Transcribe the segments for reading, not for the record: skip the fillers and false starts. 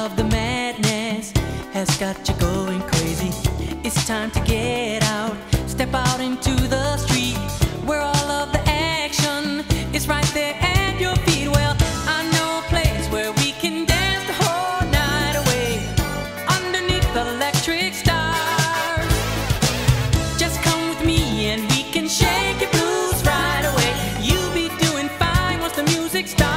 of the madness has got you going crazy. It's time to get out, step out into the street where all of the action is right there at your feet. Well, I know a place where we can dance the whole night away underneath the electric stars. Just come with me and we can shake your blues right away. You'll be doing fine once the music starts.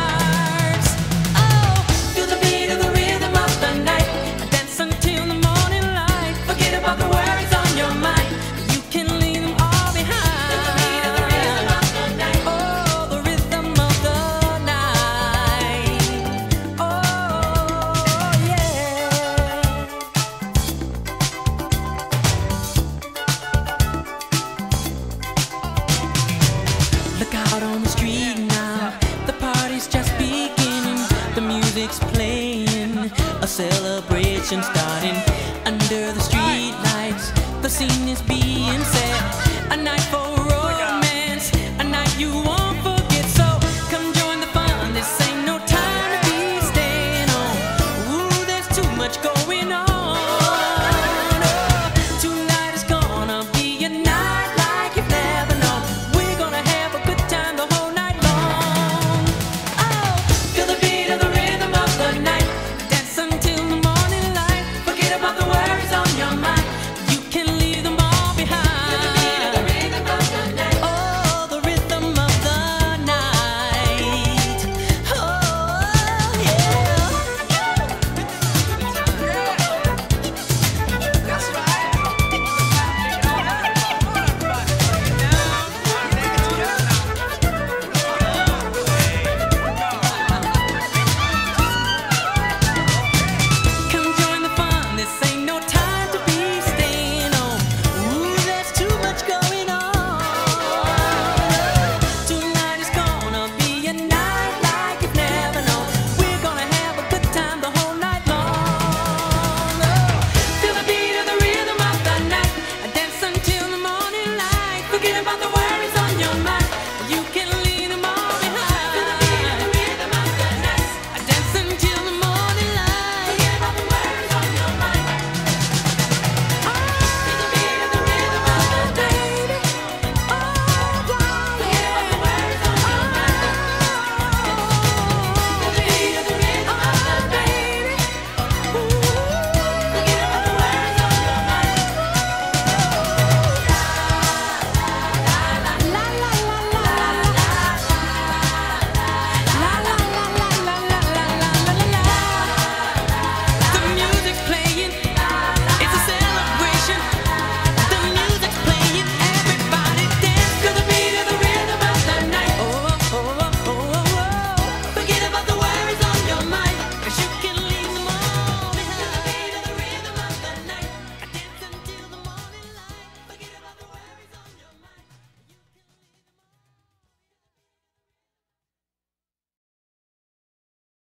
Look out on the street now, the party's just beginning. The music's playing, a celebration starting. Under the street lights, the scene is being set. A night for romance, a night you won't forget. So come join the fun, this ain't no time to be staying home. Ooh, there's too much going on. Tonight is gonna be a night like you've never known. We're gonna have a good time the whole night long. Oh, feel the beat of the rhythm of the night. Dance until the morning light. Forget about the worries on your mind. You can leave them all behind. Feel the beat of the rhythm of the night. Oh, the rhythm of the night. Oh, yeah. That's right. Come join the fun, this ain't no time to be staying home. Ooh, there's too much going on. Tonight is gonna be a night like you've never known. We're gonna have a good time the whole night long. Feel the beat of the rhythm of the night. Dance until the morning light. Forget about the